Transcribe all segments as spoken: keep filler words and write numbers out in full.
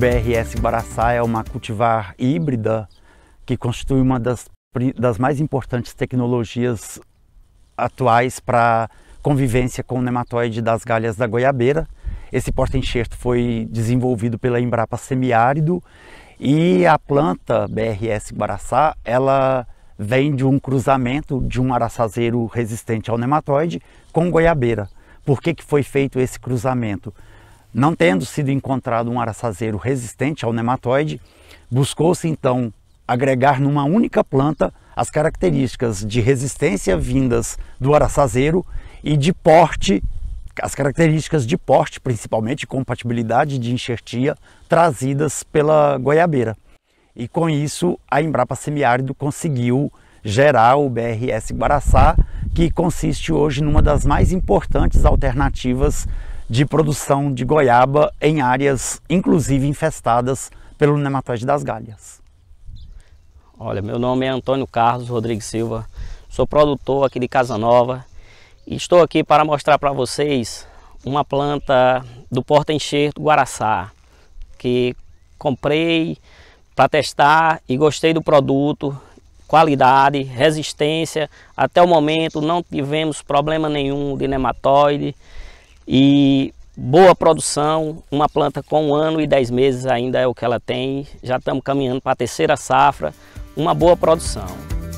B R S Guaraçá é uma cultivar híbrida que constitui uma das, das mais importantes tecnologias atuais para convivência com o nematóide das galhas da goiabeira. Esse porta-enxerto foi desenvolvido pela Embrapa Semiárido e a planta B R S Guaraçá, ela vem de um cruzamento de um araçazeiro resistente ao nematóide com goiabeira. Por que que foi feito esse cruzamento? Não tendo sido encontrado um araçazeiro resistente ao nematóide, buscou-se então agregar numa única planta as características de resistência vindas do araçazeiro e de porte, as características de porte, principalmente compatibilidade de enxertia, trazidas pela goiabeira. E com isso a Embrapa Semiárido conseguiu gerar o B R S Guaraçá, que consiste hoje numa das mais importantes alternativas de produção de goiaba em áreas inclusive infestadas pelo nematóide das galhas. Olha, meu nome é Antônio Carlos Rodrigues Silva, sou produtor aqui de Casa Nova e estou aqui para mostrar para vocês uma planta do porta-enxerto Guaraçá, que comprei para testar e gostei do produto, qualidade, resistência. Até o momento não tivemos problema nenhum de nematóide e boa produção. Uma planta com um ano e dez meses ainda é o que ela tem. Já estamos caminhando para a terceira safra, uma boa produção.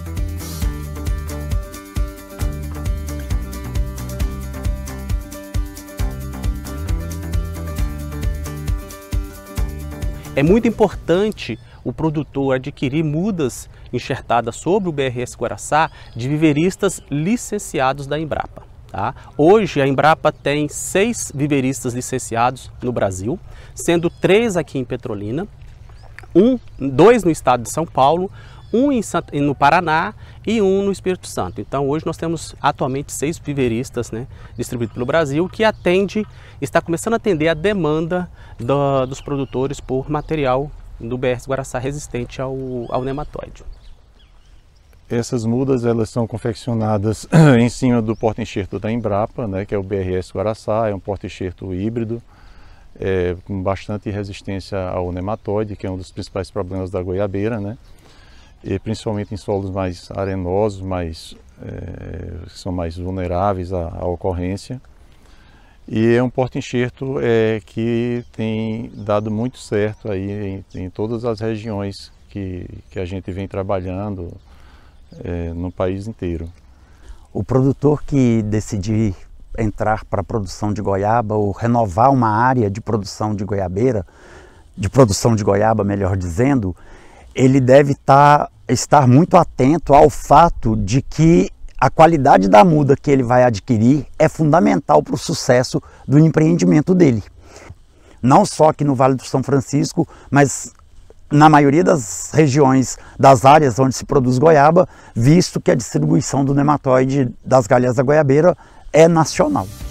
É muito importante o produtor adquirir mudas enxertadas sobre o B R S Guaraçá de viveristas licenciados da Embrapa. Tá? Hoje a Embrapa tem seis viveristas licenciados no Brasil, sendo três aqui em Petrolina, um, dois no estado de São Paulo, um em, no Paraná e um no Espírito Santo. Então hoje nós temos atualmente seis viveristas, né, distribuídos pelo Brasil, que atende, está começando a atender a demanda do, dos produtores por material do B R S Guaraçá resistente ao, ao nematóide. Essas mudas elas são confeccionadas em cima do porta-enxerto da Embrapa, né, que é o B R S Guaraçá, é um porta-enxerto híbrido, é, com bastante resistência ao nematóide, que é um dos principais problemas da goiabeira, né, e principalmente em solos mais arenosos, mais, é, que são mais vulneráveis à, à ocorrência. E é um porta-enxerto é, que tem dado muito certo aí em, em todas as regiões que, que a gente vem trabalhando é, no país inteiro. O produtor que decidir entrar para a produção de goiaba ou renovar uma área de produção de goiabeira, de produção de goiaba, melhor dizendo, ele deve tá, estar muito atento ao fato de que a qualidade da muda que ele vai adquirir é fundamental para o sucesso do empreendimento dele. Não só aqui no Vale do São Francisco, mas na maioria das regiões, das áreas onde se produz goiaba, visto que a distribuição do nematóide das galhas da goiabeira é nacional.